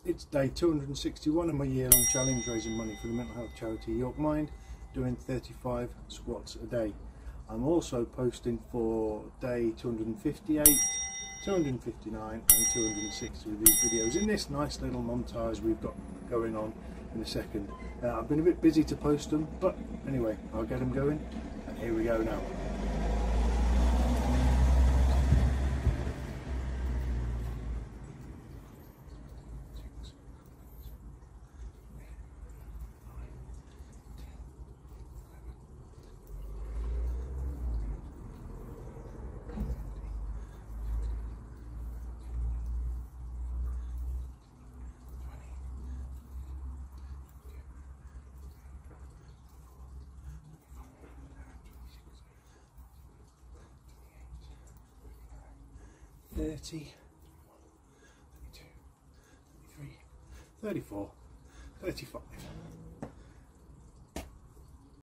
It's day 261 of my year-long challenge, raising money for the mental health charity York Mind, doing 35 squats a day. I'm also posting for day 258, 259 and 260 of these videos in this nice little montage we've got going on in a second. I've been a bit busy to post them, but anyway, I'll get them going, and here we go now. $30, $32, $33, $34, $35.